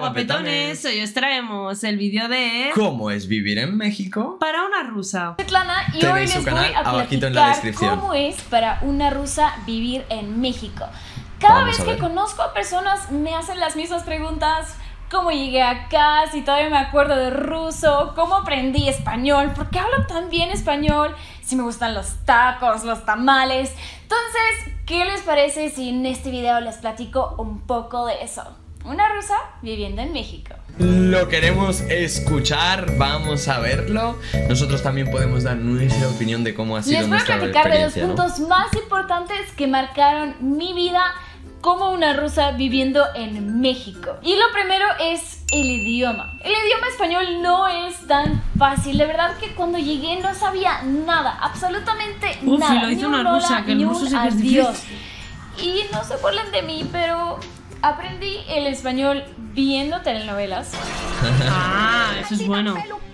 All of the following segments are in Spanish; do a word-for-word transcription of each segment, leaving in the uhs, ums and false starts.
guapetones, hoy os traemos el vídeo de ¿cómo es vivir en México para una rusa? Svetlana, y hoy les voy a platicar cómo es para una rusa vivir en México. Cada vez que conozco a personas me hacen las mismas preguntas. ¿Cómo llegué acá? Si todavía me acuerdo de ruso. ¿Cómo aprendí español? ¿Por qué hablo tan bien español? Si me gustan los tacos, los tamales. Entonces, ¿qué les parece si en este video les platico un poco de eso? Una rusa viviendo en México. Lo queremos escuchar, vamos a verlo. Nosotros también podemos dar nuestra opinión de cómo ha sido nuestra experiencia. Les voy a platicar de los puntos ¿no? más importantes que marcaron mi vida como una rusa viviendo en México. Y lo primero es el idioma. El idioma español no es tan fácil. De verdad que cuando llegué no sabía nada, absolutamente Uf, nada. Y lo hizo una rusa, que el ruso sí que es difícil. Y no se burlen de mí, pero aprendí el español viendo telenovelas. Ah, eso es bueno.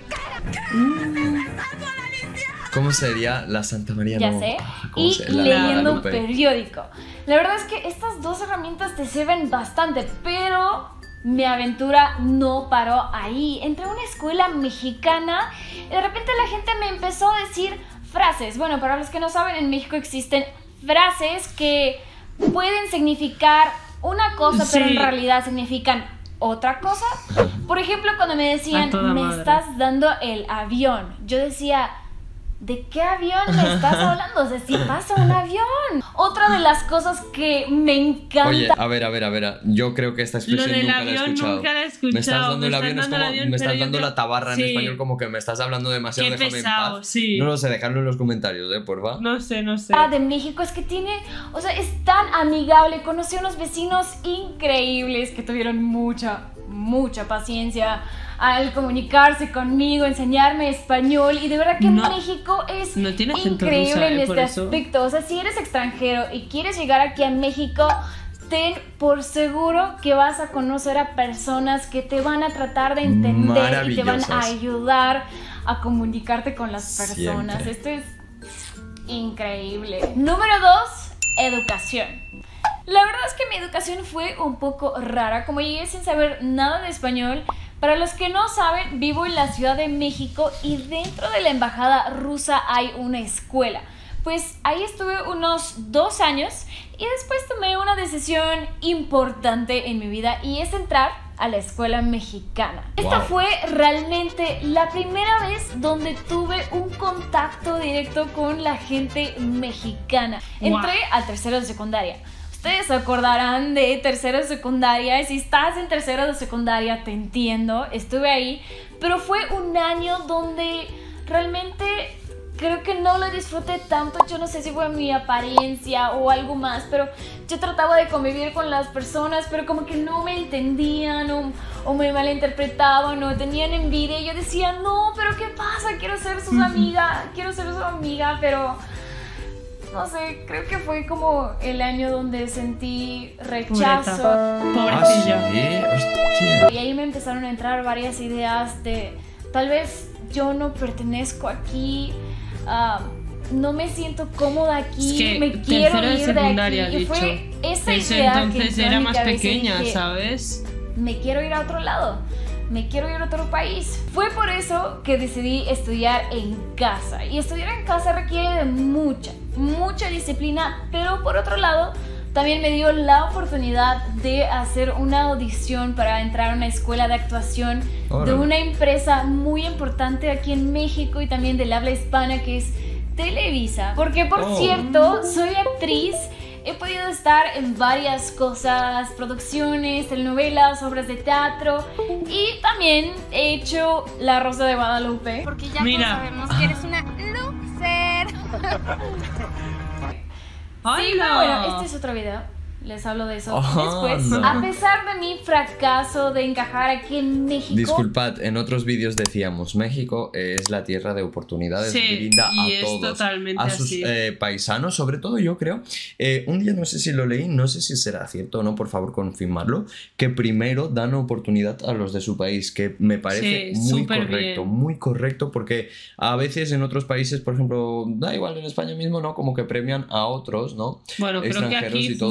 ¿Cómo sería la Santa María? Ya no. sé. Y se... leyendo un periódico. La verdad es que estas dos herramientas te sirven bastante, pero mi aventura no paró ahí. Entré a una escuela mexicana y de repente la gente me empezó a decir frases. Bueno, para los que no saben, en México existen frases que pueden significar una cosa, sí, pero en realidad significan otra cosa. Por ejemplo, cuando me decían, me madre. estás dando el avión, yo decía, ¿de qué avión me estás hablando? O sea, si pasa un avión. Otra de las cosas que me encanta. Oye, a ver, a ver, a ver. Yo creo que esta expresión Lo del nunca, avión la he escuchado. nunca la he escuchado. Me estás dando me el avión, es como avión, me estás dando creo... la tabarra sí. en español, como que me estás hablando demasiado. Qué Déjame pesado, en paz. Sí. No lo sé, dejadlo en los comentarios, eh, porfa. No sé, no sé. De México es que tiene, o sea, es tan amigable. Conocí a unos vecinos increíbles que tuvieron mucha, mucha paciencia al comunicarse conmigo, enseñarme español, y de verdad que no, México es no tiene increíble rusa, en eh, este aspecto. O sea, si eres extranjero y quieres llegar aquí a México, ten por seguro que vas a conocer a personas que te van a tratar de entender y te van a ayudar a comunicarte con las personas. Siempre. Esto es increíble. Número dos, educación. La verdad es que mi educación fue un poco rara. Como llegué sin saber nada de español, para los que no saben, vivo en la Ciudad de México y dentro de la embajada rusa hay una escuela. Pues ahí estuve unos dos años y después tomé una decisión importante en mi vida, y es entrar a la escuela mexicana. Wow. Esta fue realmente la primera vez donde tuve un contacto directo con la gente mexicana. Entré wow. al tercero de secundaria. Ustedes se acordarán de tercero de secundaria. Si estás en tercero de secundaria, te entiendo, estuve ahí. Pero fue un año donde realmente creo que no lo disfruté tanto. Yo no sé si fue mi apariencia o algo más, pero yo trataba de convivir con las personas, pero como que no me entendían o, o me malinterpretaban o tenían envidia. Y yo decía, no, pero ¿qué pasa? Quiero ser su amiga, quiero ser su amiga, pero... no sé, creo que fue como el año donde sentí rechazo. Pobrecilla. ¿Ah, sí? Y ahí me empezaron a entrar varias ideas de tal vez yo no pertenezco aquí, uh, no me siento cómoda aquí, es que me quiero ir de, de aquí. Y dicho. Fue esa Ese idea entonces que era más pequeña, dije, ¿sabes? Me quiero ir a otro lado. Me quiero ir a otro país. Fue por eso que decidí estudiar en casa. Y estudiar en casa requiere de mucha, mucha disciplina, pero por otro lado, también me dio la oportunidad de hacer una audición para entrar a una escuela de actuación oh, de una empresa muy importante aquí en México y también del habla hispana, que es Televisa. Porque, por oh. cierto, soy actriz. He podido estar en varias cosas, producciones, telenovelas, obras de teatro, y también he hecho La Rosa de Guadalupe. Porque ya Mira. todos sabemos que eres una loser. Sí, pero bueno, este es otro video. Les hablo de eso oh, después. No. A pesar de mi fracaso de encajar aquí en México. Disculpad, en otros vídeos decíamos, México es la tierra de oportunidades, sí, brinda y a es todos, totalmente a sus así. Eh, paisanos, sobre todo yo creo. Eh, un día no sé si lo leí, no sé si será cierto o no, por favor confirmarlo, que primero dan oportunidad a los de su país, que me parece sí, muy correcto, bien. muy correcto, porque a veces en otros países, por ejemplo, da igual en España mismo, ¿no? Como que premian a otros, ¿no? Bueno, creo que aquí y todo. justamente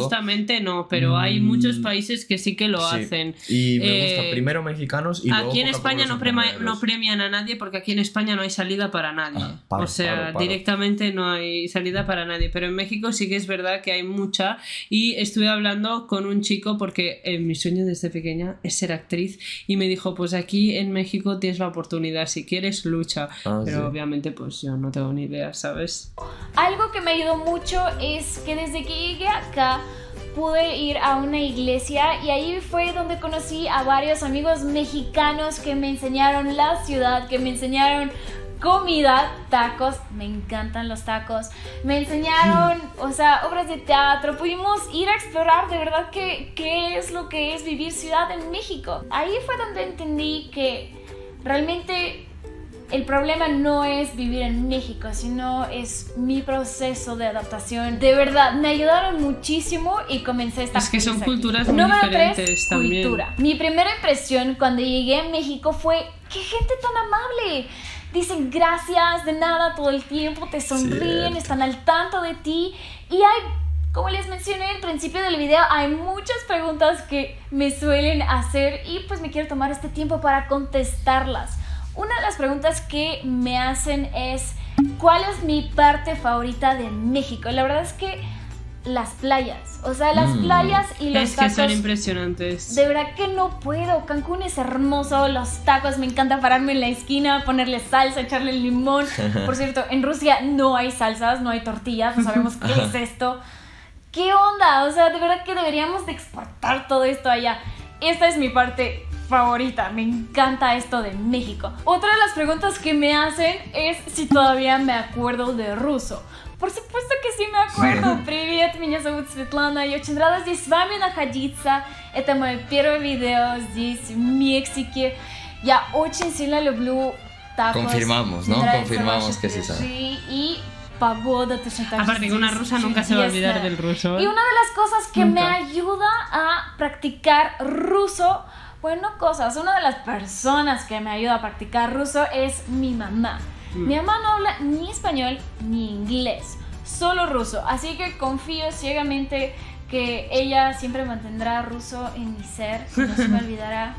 directamente no, pero hay muchos países que sí que lo sí. hacen. Y me eh, gusta primero mexicanos y luego aquí en España no, prema, no premian a nadie porque aquí en España no hay salida para nadie. Ah, paro, o sea, paro, paro. directamente no hay salida para nadie, pero en México sí que es verdad que hay mucha y estuve hablando con un chico porque eh, mi sueño desde pequeña es ser actriz y me dijo, pues aquí en México tienes la oportunidad, si quieres lucha, ah, pero sí. obviamente pues yo no tengo ni idea, ¿sabes? Algo que me ayudó mucho es que desde que llegué acá pude ir a una iglesia y ahí fue donde conocí a varios amigos mexicanos que me enseñaron la ciudad, que me enseñaron comida, tacos, me encantan los tacos, me enseñaron, o sea, obras de teatro, pudimos ir a explorar de verdad qué, qué es lo que es vivir ciudad en México. Ahí fue donde entendí que realmente el problema no es vivir en México, sino es mi proceso de adaptación. De verdad, me ayudaron muchísimo y comencé esta Es que son culturas aquí. muy Número diferentes tres, también. Cultura. Mi primera impresión cuando llegué a México fue, ¡qué gente tan amable! Dicen gracias, de nada, todo el tiempo, te sonríen, Cierto. están al tanto de ti. Y hay, como les mencioné al principio del video, hay muchas preguntas que me suelen hacer y pues me quiero tomar este tiempo para contestarlas. Una de las preguntas que me hacen es, ¿cuál es mi parte favorita de México? La verdad es que las playas, o sea, las mm. playas y los es tacos. Es que son impresionantes. De verdad que no puedo, Cancún es hermoso, los tacos, me encanta pararme en la esquina, ponerle salsa, echarle limón. Por cierto, en Rusia no hay salsas, no hay tortillas, no sabemos qué es esto. ¿Qué onda? O sea, de verdad que deberíamos de exportar todo esto allá. Esta es mi parte favorita, me encanta esto de México. Otra de las preguntas que me hacen es si todavía me acuerdo de ruso. Por supuesto que sí me acuerdo. Привет, меня зовут Светлана. Я очень рада здесь с вами находиться. Это мой первый видео здесь, в Мексике. Я очень сильно люблю tacos. Confirmamos, ¿no? Confirmamos que sí sabe. Sí, y pagoda. Aparte que una rusa nunca se va a olvidar del ruso. Y una de las cosas que nunca. me ayuda a practicar ruso, bueno, cosas, una de las personas que me ayuda a practicar ruso es mi mamá. Mm. Mi mamá no habla ni español ni inglés, solo ruso, así que confío ciegamente que ella siempre mantendrá ruso en mi ser, no se me olvidará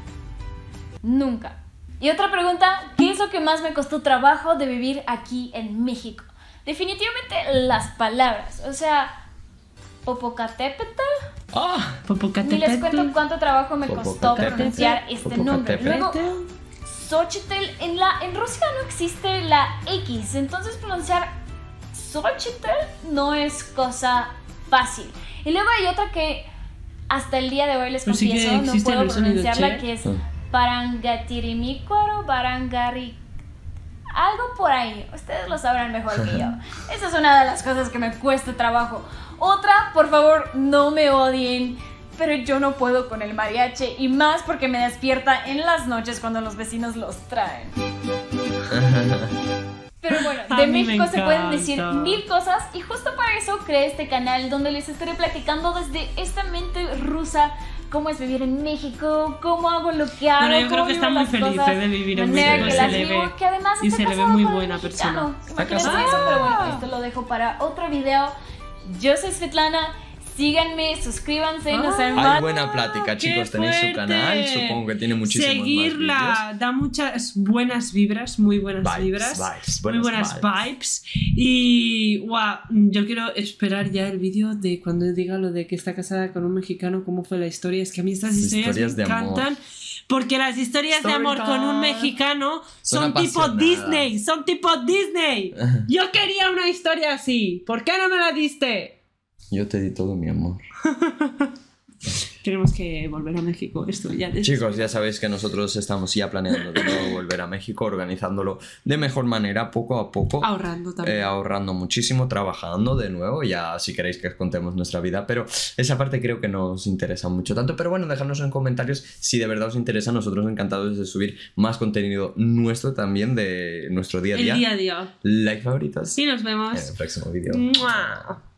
nunca. Y otra pregunta, ¿qué es lo que más me costó trabajo de vivir aquí en México? Definitivamente las palabras, o sea, Popocatépetl. Oh, Ni les cuento cuánto trabajo me costó pronunciar este nombre. Luego, Xochitl, en, la, en Rusia no existe la X, entonces pronunciar Xochitl no es cosa fácil. Y luego hay otra que hasta el día de hoy les confieso, sí no puedo pronunciarla, que es Parangatirimicuaro, Barangari. Algo por ahí, ustedes lo sabrán mejor que yo. Esa es una de las cosas que me cuesta trabajo. Otra, por favor, no me odien, pero yo no puedo con el mariachi, y más porque me despierta en las noches cuando los vecinos los traen. Pero bueno, de México se pueden decir mil cosas y justo para eso creé este canal donde les estaré platicando desde esta mente rusa cómo es vivir en México, cómo hago lo que hago. Bueno, yo creo que está muy feliz de vivir en México, se le ve, que además y se le ve muy buena persona. Está casada. Eso, pero bueno, esto lo dejo para otro video. Yo soy Svetlana. Síganme, suscríbanse, ah, no sean Hay buena plática, chicos. Tenéis su canal, supongo que tiene muchísimos Seguirla, más vídeos. Da muchas buenas vibras, muy buenas vibes, vibras, vibes, muy buenas vibes. vibes. Y wow, yo quiero esperar ya el vídeo de cuando diga lo de que está casada con un mexicano, cómo fue la historia. Es que a mí estas historias, historias me encantan. Amor. Porque las historias Story de amor time. Con un mexicano son, son tipo Disney, son tipo Disney. Yo quería una historia así. ¿Por qué no me la diste? Yo te di todo mi amor. Tenemos que volver a México. Esto ya de... Chicos, ya sabéis que nosotros estamos ya planeando de nuevo volver a México, organizándolo de mejor manera, poco a poco. Ahorrando también. Eh, ahorrando muchísimo, trabajando de nuevo. Ya si queréis que os contemos nuestra vida. Pero esa parte creo que no os interesa mucho tanto. Pero bueno, dejadnos en comentarios si de verdad os interesa. Nosotros encantados de subir más contenido nuestro también, de nuestro día a día. El día a día. Like, favoritos. Y nos vemos en el próximo vídeo. ¡Mua!